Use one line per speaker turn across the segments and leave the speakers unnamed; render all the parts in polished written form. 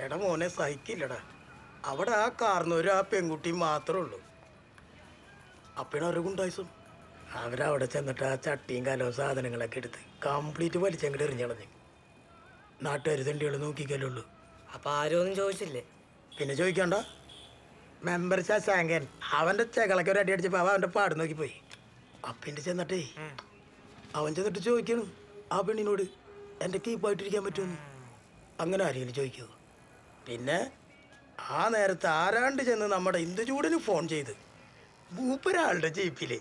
എടാ മോനെ സഹിക്കില്ലടാ. അവിടെ ആ കാർന്നൊരു ആ പെൺകുട്ടി മാത്രമേ ഉള്ളൂ. അപ്പഴാണ് ഒരു ഗുണ്ടായിസം. അവരവിടെ ചെന്നിട്ട് ആ ചട്ടിയും കലവും സാധനങ്ങളൊക്കെ എടുത്ത് കംപ്ലീറ്റ് വലിച്ചങ്ങോട്ട് എറിഞ്ഞളഞ്ഞ്. നാട്ടുകാർ തെണ്ടികൾ നോക്കിക്കല്ലുള്ളൂ.
അപ്പം ആരും ഒന്നും ചോദിച്ചില്ലേ?
പിന്നെ ചോദിക്കണ്ട. മെമ്പർ ശാങ്കൻ അവൻ്റെ ചെകളൊക്കെ ഒരു അടി അടിച്ചപ്പോൾ അവൻ്റെ പാട് നോക്കിപ്പോയി. അപ്പിൻ്റെ ചെന്നിട്ടേ അവൻ ചെന്നിട്ട് ചോദിക്കണം ആ പെണ്ണിനോട് എൻ്റെ കീപ്പായിട്ടിരിക്കാൻ പറ്റുമെന്ന്. അങ്ങനെ ആരെങ്കിലും ചോദിക്കുമോ? പിന്നെ ആ നേരത്തെ ആരാണ്ട് ചെന്ന് നമ്മുടെ ഇന്ദുചൂടിന് ഫോൺ ചെയ്ത് മൂപ്പരാളുടെ ജീപ്പില്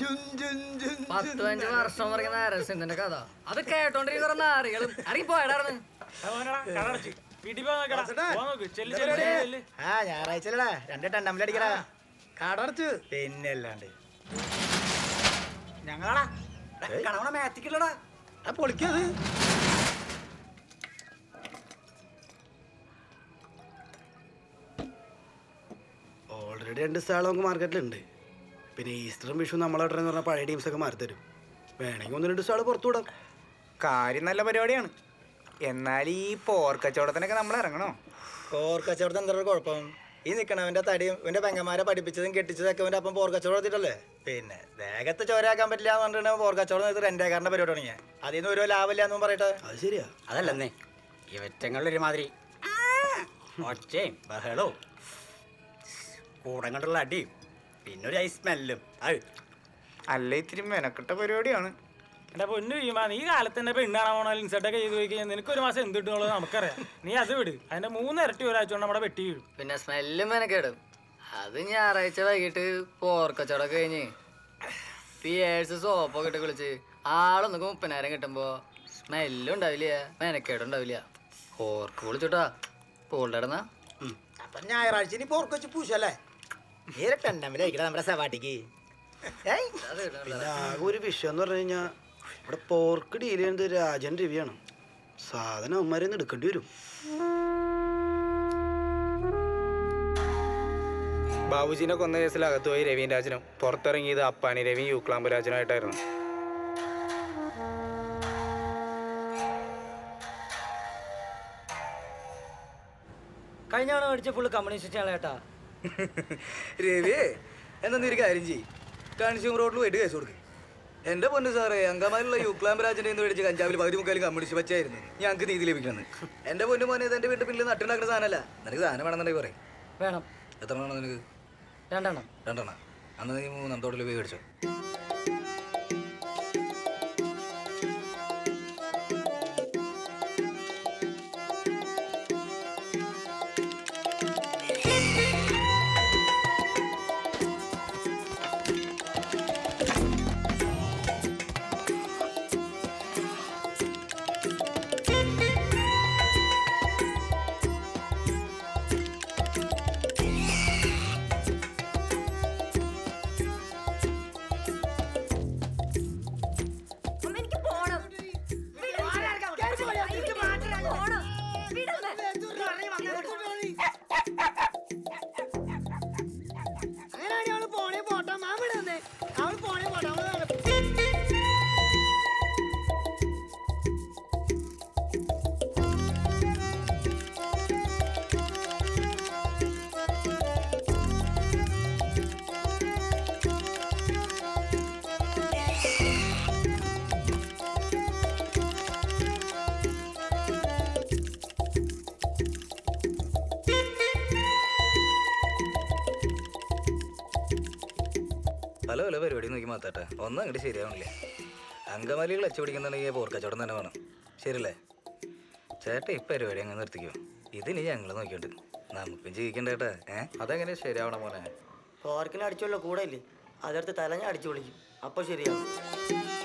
15 വർഷം പറയുന്ന കഥ അത് കേട്ടോണ്ടിരിക്കുന്ന ആരെങ്കിലും ഇറങ്ങിപ്പോയടാർന്ന്.
ഞായറാഴ്ചല്ലടാ 2 ടണ്ടമ്മിലടിക്കടാ കാടടച്ച്.
പിന്നെ അല്ലാണ്ട് ഞങ്ങളാടാ കണവണ മാറ്റിക്കില്ലടാ
പൊളിക്കത്.
ഓൾറെഡി 2 സ്ഥലം നമുക്ക് മാർക്കറ്റിലുണ്ട്. പിന്നെ ഈസ്റ്ററും വിഷു നമ്മളവിടെ പറഞ്ഞാൽ പഴയ ടീംസൊക്കെ മാറി തരും. വേണമെങ്കിൽ 1-2 സ്ഥലം പുറത്തു വിടാം.
കാര്യം നല്ല പരിപാടിയാണ്. എന്നാൽ ഈ പോർക്കച്ചവടത്തിനൊക്കെ നമ്മൾ ഇറങ്ങണോ?
പോർക്കച്ചവടത്തിന് എന്താ കുഴപ്പം? ഈ നിൽക്കണവൻ്റെ തടിയും ഇവൻ്റെ പെങ്ങന്മാരെ പഠിപ്പിച്ചതും കെട്ടിച്ചതൊക്കെ ഇവൻ്റെ അപ്പം പോർക്കച്ചവടം എടുത്തിട്ടല്ലേ. പിന്നെ വേഗത്തെ ചോരാക്കാൻ പറ്റില്ല എന്ന് പറഞ്ഞിട്ടുണ്ടെങ്കിൽ പോർക്കച്ചവടം എടുത്ത് റെൻ്റേക്കാരൻ്റെ പരിപാടി തുടങ്ങിയ അതിൽ നിന്ന് ഒരു ലാഭമില്ല എന്നും പറയട്ടെ.
അത് ശരിയാ.
അതല്ലെന്നേ ഇവറ്റങ്ങളിലൊരുമാതിരി ഒച്ചയും ബഹളവും കൂടം കൊണ്ടുള്ള അടിയും പിന്നെ ഒരു ഐസ് സ്മെല്ലും.
അല്ല ഇത്തിരി മെനക്കെട്ട പരിപാടിയാണ്.
എൻ്റെ പൊന്നു വീമാ, നീ കാലത്ത് തന്നെ പെണ്ണാണോ പോണാലും ഇൻസെർട്ടൊക്കെ ചെയ്ത് പോയി കഴിഞ്ഞാൽ നിനക്ക് ഒരു മാസം എന്ത് കിട്ടുന്നുള്ളത് നമുക്കറിയാം. നീ അത് വിട്. അതിൻ്റെ 3 ഇരട്ടി ഒരാഴ്ച കൊണ്ട് നമ്മുടെ വെട്ടി വീഴും.
പിന്നെ സ്മെല്ലും മെനക്കേടും. അത് ഞായറാഴ്ച വൈകിട്ട് പോർക്കച്ചവടം കഴിഞ്ഞ് പിയേഴ്സ് സോപ്പൊക്കെ ഇട്ട് കുളിച്ച് ആളൊന്നൊക്കെ 30,000 കിട്ടുമ്പോൾ സ്മെല്ലും ഉണ്ടാവില്ല, മെനക്കേടും ഉണ്ടാവില്ല. പോർക്ക് കുളിച്ചോട്ടാ പോളിടന്നാ.
അപ്പൊ ഞായറാഴ്ച ഇനി പോർക്ക് വെച്ച് പൂശല്ലേ?
ടണ്ടമ്മിലടിക്കട നമ്മുടെ സവാട്ടിക്ക്.
പിന്നെ ആകെ ഒരു വിഷയം എന്ന് പറഞ്ഞു കഴിഞ്ഞാൽ ഇവിടെ പോർക്ക് ഡീൽ ചെയ്യുന്നത് രാജൻ രവിയാണ്. സാധനം അവന്മാരെ ഒന്ന് എടുക്കേണ്ടി വരും.
ബാബുജീനെ കൊന്ന കേസിൽ അകത്ത് പോയി രവീൻ രാജനും പുറത്തിറങ്ങിയത് അപ്പാനി രവിയും യൂക്ലാമ്പ് രാജനുമായിട്ടായിരുന്നു.
കഴിഞ്ഞ തവണ മേടിച്ച ഫുള്ള് കമ്മ്യൂണിസ്റ്റ് ആളേട്ടാ.
രവിയെ എന്നാ നീ ഒരു കാര്യം ചെയ്യും, കൺസ്യൂമർ റോഡിൽ പോയിട്ട് കേസ് കൊടുക്കും. എൻ്റെ പൊന്നു സാറേ, അങ്കമാലിലുള്ള യൂക്ലാം രാജൻ്റെ നിന്ന് മേടിച്ച് കഞ്ചാവിൽ 13 കമ്മ്യൂണിസ്റ്റ് പച്ചയായിരുന്നു. ഞങ്ങൾക്ക് നീതി ലഭിക്കണം. എൻ്റെ പൊന്നു മോനെ, എൻ്റെ വീട്ടിൽ പിന്നിൽ നട്ടുണ്ടാക്കുന്ന സാധനമല്ല. നിനക്ക് സാധനം വേണമെന്നുണ്ടെങ്കിൽ പറയും.
വേണം.
എത്ര വേണം നിനക്ക്?
2 എണ്ണം.
2 എണ്ണം. അന്ന് നീ 3 തോട്ടിൽ പോയി മേടിച്ചോ. പല പല പരിപാടി നോക്കി മാറ്റാട്ടെ. ഒന്നും അങ്ങോട്ട് ശരിയാവണില്ല. അങ്കമാലികൾ അച്ചുപിടിക്കുന്നുണ്ടെങ്കിൽ പോർക്കച്ചവടം തന്നെ വേണം. ശരിയല്ലേ ചേട്ടാ? ഈ പരിപാടി അങ്ങ് നിർത്തിക്കോ. ഇതിനി ഞങ്ങൾ നോക്കിയിട്ട് നമുക്കും ജീവിക്കണ്ട ചേട്ടാ.
അതെങ്ങനെ ശരിയാവണം മോനെ?
പോർക്കിന് അടിച്ചല്ലോ കൂടെ ഇല്ലേ, അതെടുത്ത് തലഞ്ഞ അടിച്ചു വിളിക്കും. അപ്പോൾ ശരിയാവും.